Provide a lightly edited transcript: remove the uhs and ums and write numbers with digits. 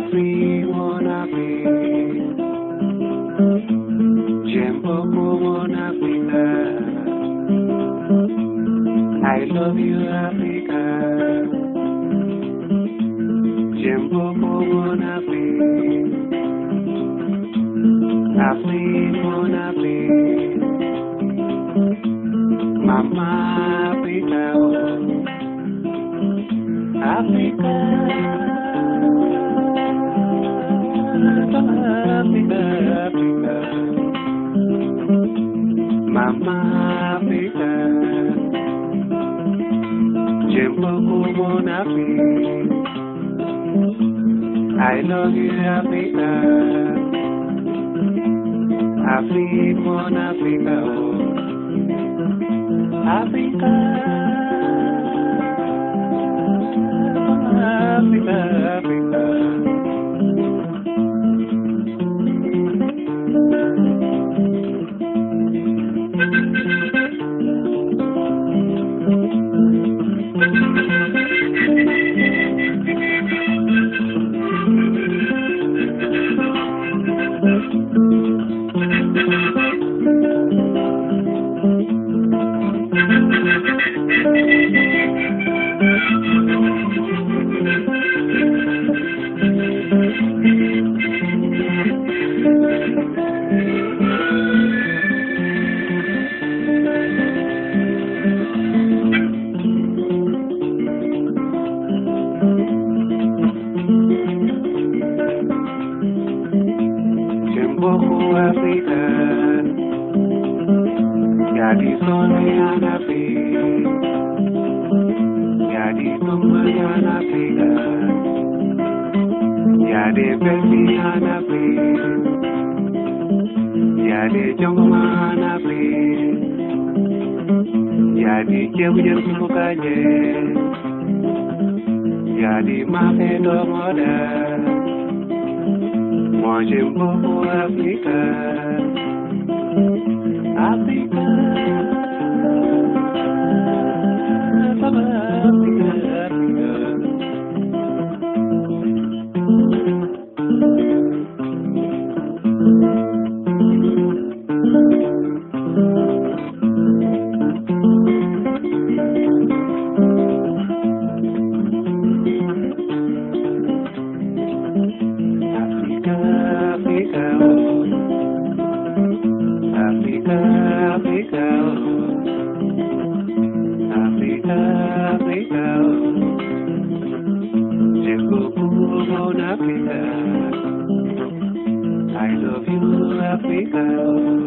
Afrique, mon Afrique. J'aime beaucoup mon Afrique. I love you, Africa. J'aime beaucoup mon Afrique. Afrique, mon Afrique. Mama Africa, oh. Africa. Africa, Africa. Mama Africa. J'aime beaucoup mon Afrique. I love you, Africa. Afrique, mon Africa, oh. Africa. Africa, Africa. Beaucoup Africa, y'a du soleil en Afrique, y'a du soleil en Afrique, y'a des belles filles en Afrique, y'a des jungles en Afrique, y'a des djeboujen soukanye, y'a des mafés d'omodèles. Moi j'aime beaucoup Africa, Africa, Africa, Africa, j'aime beaucoup mon Africa. I love you, Africa.